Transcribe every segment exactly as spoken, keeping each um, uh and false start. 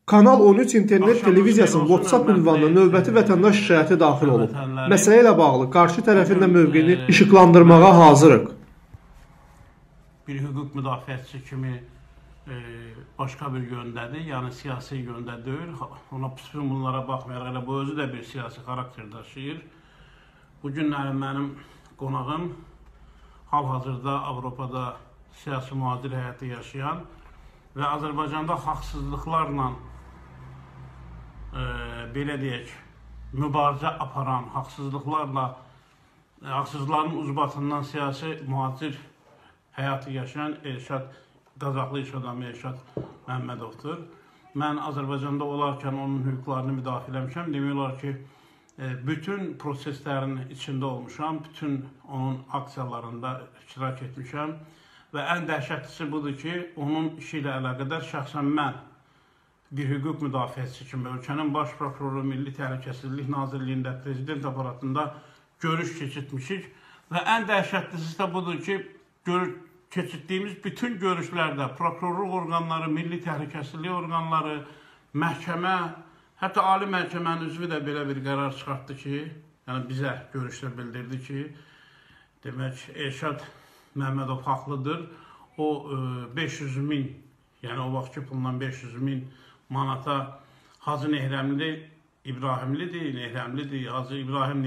Kanal on üç internet televiziyasının WhatsApp ünvanına növbəti vətəndaş şikayəti daxil olub. Məsələ ilə bağlı qarşı tərəfində mövqeyini işıqlandırmağa hazırıq. Bir hüquq müdafiəçisi kimi e, başqa bir yöndədir, yəni siyasi yöndə deyil. Ona bütün bunlara baxmayaraq, elə bu özü də bir siyasi xarakter daşıyır. Bu günlərin mənim qonağım hal-hazırda Avropada siyasi mühacir həyatı yaşayan və Azərbaycanda haqsızlıqlarla e, belə deyək, mübarizə aparan, haqsızlıqlarla, e, haqsızların ucbatından siyasi mühacir həyatı yaşayan Elşad, Qazaxlı iş adamı Elşad Məmmədovdur. Mən Azərbaycanda olarkən onun hüquqlarını müdafiə eləmişəm. Demək olar ki, e, bütün proseslərin içində olmuşam, bütün onun aksiyalarında iştirak etmişəm. Və ən dəhşətlisi budur ki, onun işi ilə əlaqədar şəxsən mən bir hüquq müdafiəçisi kimi ölkənin baş prokuroru, Milli Təhlükəsizlik Nazirliyində, prezident aparatında görüş keçirtmişik. Və ən dəhşətlisi də budur ki, keçirdiyimiz bütün görüşlərdə prokurorluq orqanları, Milli Təhlükəsizlik orqanları, məhkəmə, hətta Ali Məhkəmənin üzvü də belə bir qərar çıxartdı ki, yəni bizə görüşdə bildirdi ki, demək, Elşad Məmmədov haqlıdır. O beş yüz min, yəni o vaxtki pulundan beş yüz min manata Hacı Nehrəmli İbrahimlidir, Nehrəmlidir, Hacı İbrahim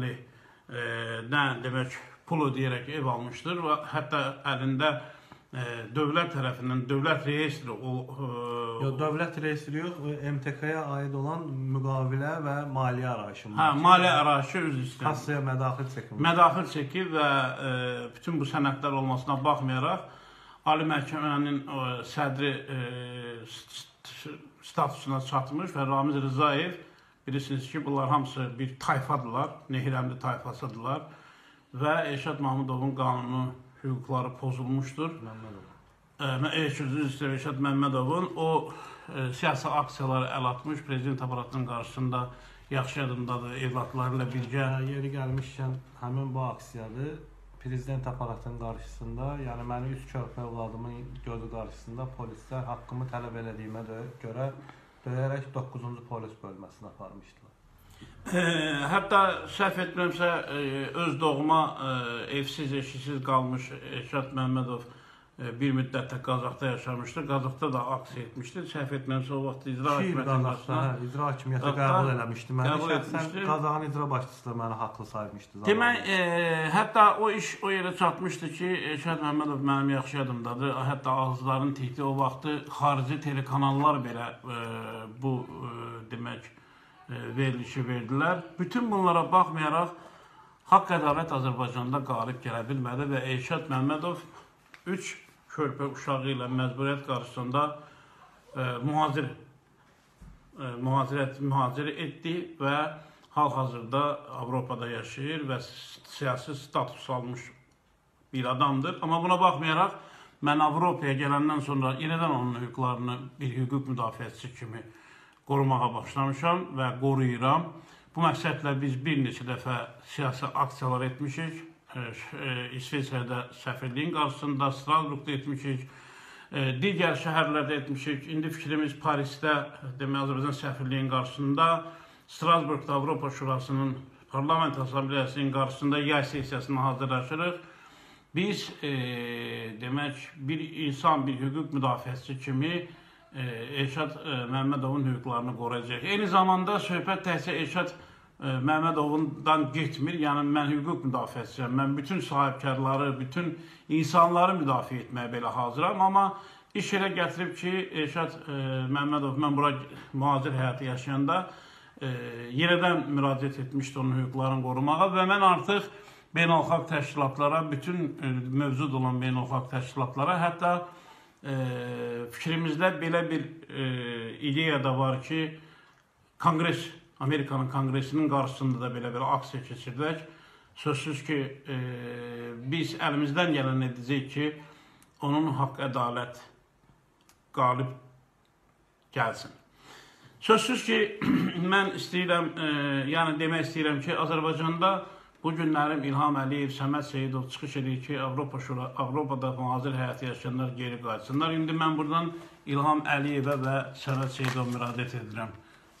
Nehrəmlidən demək pul ödəyərək ev almışdır və hətta əlində e, dövlət tərəfindən, dövlət reyestri o... E, yox, dövlət reyestri yox, M T K-ya aid olan müqavilə və maliyyə arayışı. Hə, maliyyə arayışı öz istəyir. Kassaya mədaxil çəkir. Mədaxil çəkir və e, bütün bu sənədlər olmasına baxmayaraq, Ali Məhkəmənin e, sədri e, statusuna çatmış və Ramiz Rızayev, bilirsiniz ki, bunlar hamısı bir tayfadırlar, Nehrəmli tayfasıdırlar və Elşad Mahmudovun qanunu hüquqları pozulmuşdur. Elşad Məmmədovun o e, siyasi aksiyaları əl atmış, prezident aparatının qarşısında yaxşı yadımdadır, evlatları ilə birgə. Yeri gəlmişkən, həmin bu aksiyadır, prezident aparatının qarşısında, yəni mənim üç körpə evladımın gözü qarşısında polislər haqqımı tələb elədiyimə görə döyərək doqquzuncu polis bölməsinə aparmışdılar. E, hətta səhv etmirəmsə, e, öz doğma e, evsiz, eşisiz qalmış Elşad Məmmədov e, bir müddətdə Qazaxda yaşamışdır. Qazaxda da aksiya etmişdir. Səhv etmirəmsə, o vaxt icra hakimiyyətinin qarşısına icra hakimiyyəti qəbul eləmişdi. Məni şəxsən Qazaxın icra başçısı da məni haqlı saymışdı. Demək, e, hətta o iş o yerə çatmışdı ki, Elşad Məmmədov mənim yaxşı yadımdadır. Hətta ağızların tikdi o vaxtı xarici telekanallar belə e, bu e, demək, verilişi verdilər. Bütün bunlara baxmayaraq, haqq ədalət Azərbaycanda qalib gələ bilmədi və Elşad Məmmədov üç körpə uşağı ilə məcburiyyət qarşısında e, mühacir, e, mühacirət, mühacir etdi və hal-hazırda Avropada yaşayır və siyasi status almış bir adamdır. Amma buna baxmayaraq, mən Avropaya gələndən sonra yenidən onun hüquqlarını bir hüquq müdafiəçisi kimi qorumağa başlamışam və qoruyuram. Bu məqsədlə biz bir neçə dəfə siyasi aksiyalar etmişik. İsveçrədə səfirliyin qarşısında, Strasburqda etmişik, digər şəhərlərdə etmişik. İndi fikrimiz Parisdə, demək Azərbaycan səfirliyin qarşısında, Strasburqda Avropa Şurasının Parlament Asambleyasının qarşısında yay sesiyasına hazırlaşırıq. Biz, e, demək, bir insan, bir hüquq müdafiəçisi kimi Elşad Məmmədovun hüquqlarını qoruyacaq. Eyni zamanda söhbət təhsil Elşad Məmmədovundan getmir. Yəni, mən hüquq müdafiəçisiyəm. Mən bütün sahibkarları, bütün insanları müdafiə etməyə belə hazıram. Amma iş elə gətirib ki, Elşad Məmmədov, mən bura mühacir həyatı yaşayanda yenidən müraciət etmişdi onun hüquqlarını qorumağa və mən artıq beynəlxalq təşkilatlara, bütün mövcud olan beynəlxalq təşkilatlara, hətta E, fikrimizdə belə bir e, ideya da var ki, Kongres, Amerikanın Kongresinin qarşısında da belə bir aksiya keçirdək. Sözsüz ki, e, biz əlimizdən gələn edəcək ki, onun haqq ədalət qalib gəlsin. Sözsüz ki, mən istəyirəm, e, yəni demək istəyirəm ki, Azərbaycanda Bu günlərim İlham Əliyev, Səməd Seyidov çıxış edir ki, Avropa Şura, Avropada nazir həyatı yaşayanlar geri qayıtsınlar. İndi mən buradan İlham Əliyevə və Səməd Seyidov müraciət edirəm.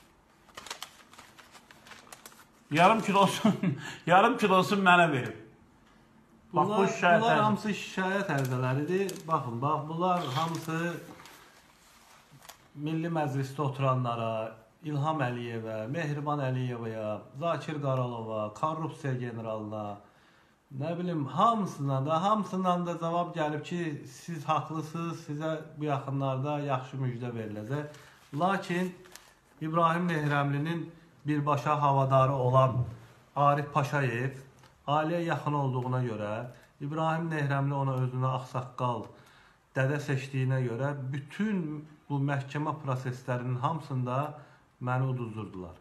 Yarım kilosun, yarım kilosun mənə verib. Bax, Bunlar, bu şikayət bunlar ərizə. hamısı şikayət ərizələridir. Baxın, bax, bunlar hamısı Milli Məclisdə oturanlara, İlham Əliyevə, Mehriban Əliyevəyə, Zakir Qaralova, korrupsiya generalına, nə bilim, hamısından da, hamısından da cavab gəlib ki, siz haqlısınız, sizə bu yaxınlarda yaxşı müjdə veriləcək. Lakin İbrahim Mehrəmlinin birbaşa havadarı olan Arif Paşayev ailəyə yaxın olduğuna görə, İbrahim Mehrəmli ona özünə ağsaqqal dədə seçdiyinə görə bütün bu məhkəmə proseslərinin hamısında məni uduzdurdular.